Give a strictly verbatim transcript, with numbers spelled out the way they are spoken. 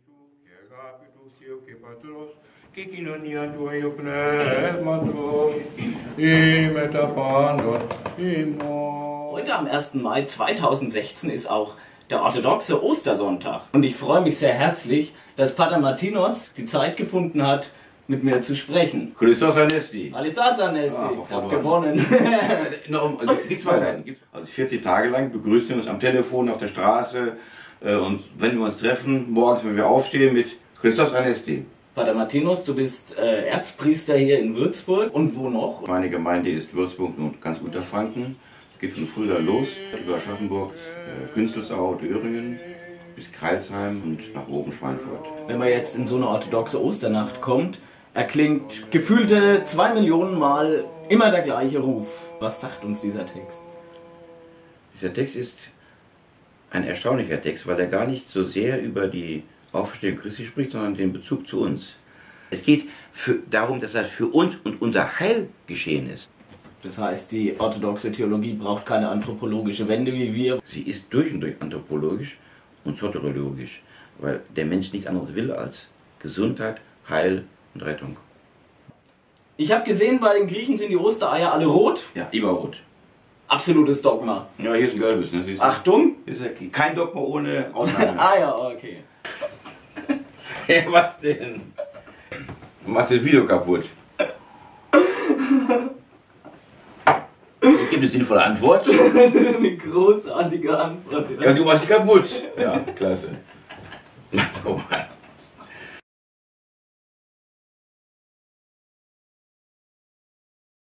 Heute am ersten Mai zweitausendsechzehn ist auch der orthodoxe Ostersonntag. Und ich freue mich sehr herzlich, dass Pater Martinos die Zeit gefunden hat, mit mir zu sprechen. Christos Anesti. Christos Anesti. Ah, ich habe gewonnen. no, gibt's weiter. Also vierzig Tage lang begrüßen wir uns am Telefon, auf der Straße äh, und wenn wir uns treffen, morgens, wenn wir aufstehen, mit Christos Anesti. Pater Martinos, du bist äh, Erzpriester hier in Würzburg. Und wo noch? Meine Gemeinde ist Würzburg und ganz Unterfranken. Geht von Fulda los, über Aschaffenburg, äh, Günzelsau, Döringen bis Kreilsheim und nach oben Schweinfurt. Wenn man jetzt in so eine orthodoxe Osternacht kommt, erklingt gefühlte zwei Millionen Mal immer der gleiche Ruf. Was sagt uns dieser Text? Dieser Text ist ein erstaunlicher Text, weil er gar nicht so sehr über die Auferstehung Christi spricht, sondern den Bezug zu uns. Es geht für, darum, dass das für uns und unser Heil geschehen ist. Das heißt, die orthodoxe Theologie braucht keine anthropologische Wende wie wir. Sie ist durch und durch anthropologisch und soteriologisch, weil der Mensch nichts anderes will als Gesundheit, Heil und Rettung. Ich habe gesehen, bei den Griechen sind die Ostereier alle rot. Ja, immer rot. Absolutes Dogma. Ja, hier ist ein gelbes. Ne? Siehst du? Achtung! Ist ja kein Dogma ohne Ausnahme. Ah ja, okay. Ja, was denn? Du machst das Video kaputt. Ich gebe eine sinnvolle Antwort. Eine großartige Antwort. Ja, du machst sie kaputt. Ja, klasse. Oh Mann.